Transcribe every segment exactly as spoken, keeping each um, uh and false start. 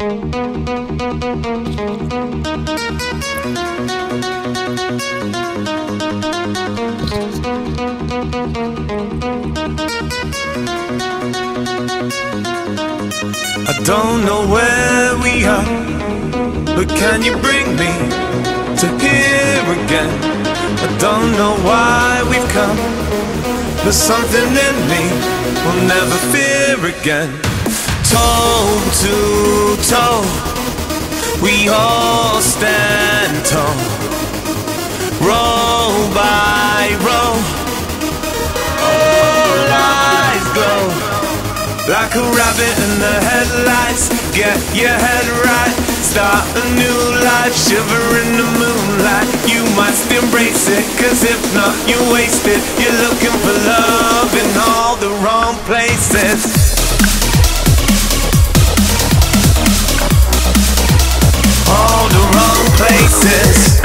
I don't know where we are, but can you bring me to here again? I don't know why we've come, but something in me will never fear again. Toe to toe, we all stand tall, row by row, all eyes glow. Like a rabbit in the headlights, get your head right, start a new life, shiver in the moonlight. You must embrace it, cause if not you're wasted. You're looking for love in all the wrong places. All the wrong places.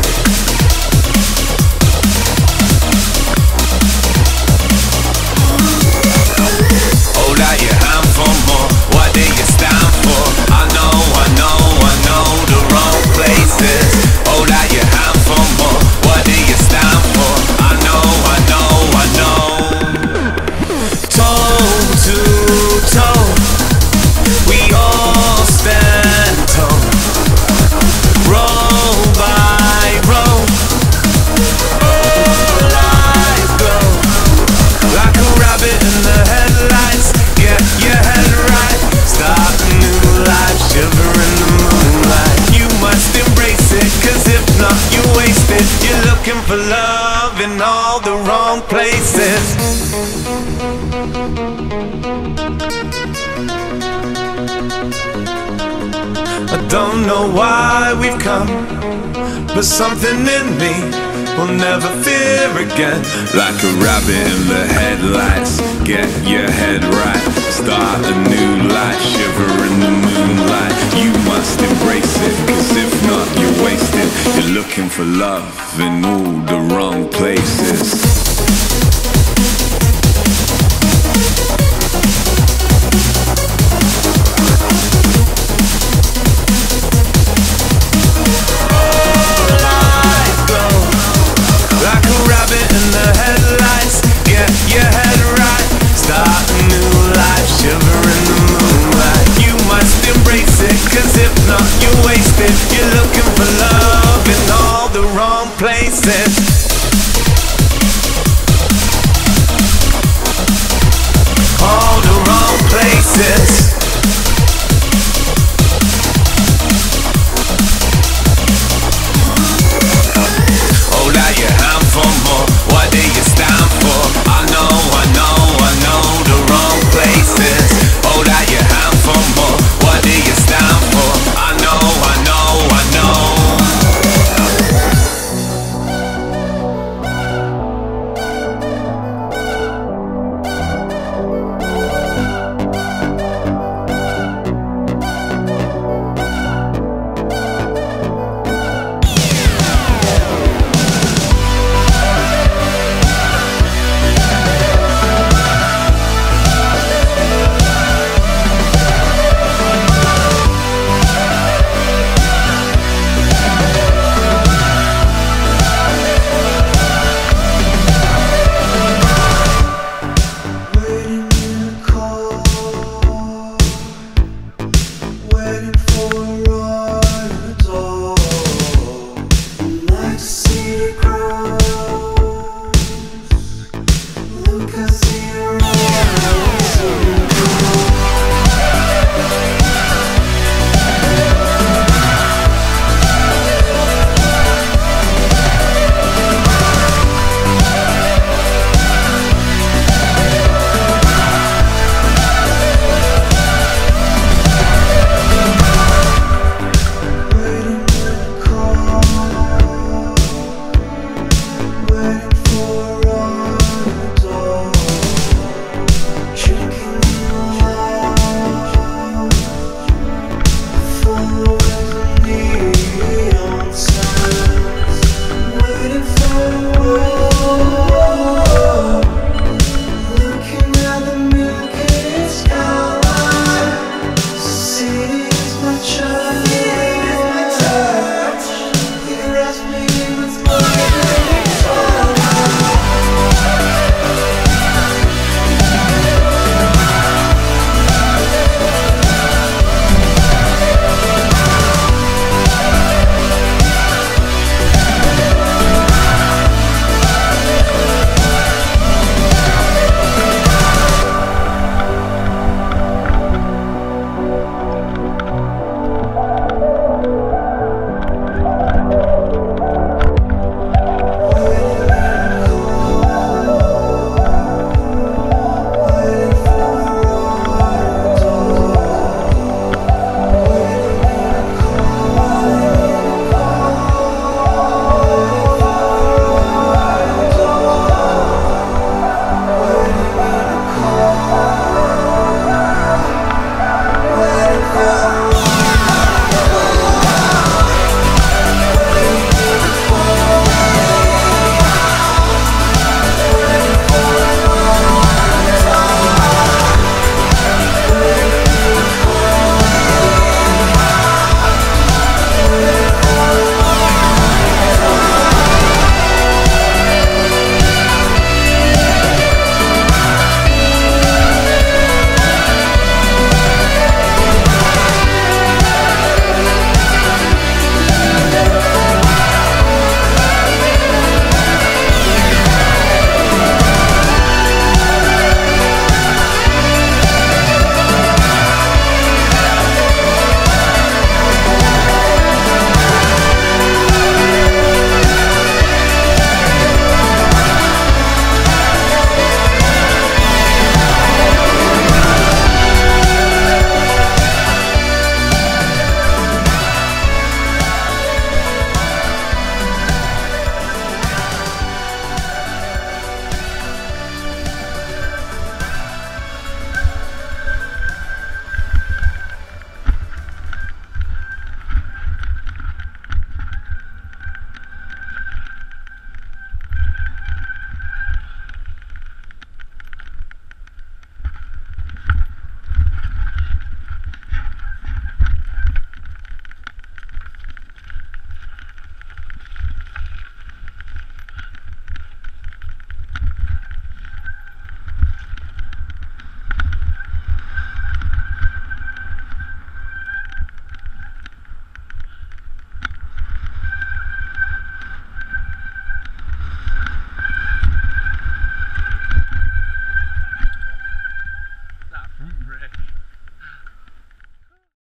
Hold out your hand for more, what do you stand for? I know, I know, I know the wrong places. Hold out your hand for more, what do you stand for? I know, I know, I know. Toe to toe, we all stand tall, row by row, all eyes glow. Like a rabbit in the headlights, get your head right, start a new life, shiver in the moonlight. You must embrace it, cause if not you're wasted. You're looking for love in all the wrong places. I don't know why we've come, but something in me will never fear again. Like a rabbit in the headlights, get your head right, start a new life, shiver in the moonlight. You must embrace it, cause if not you're wasted. You're looking for love in all the wrong places.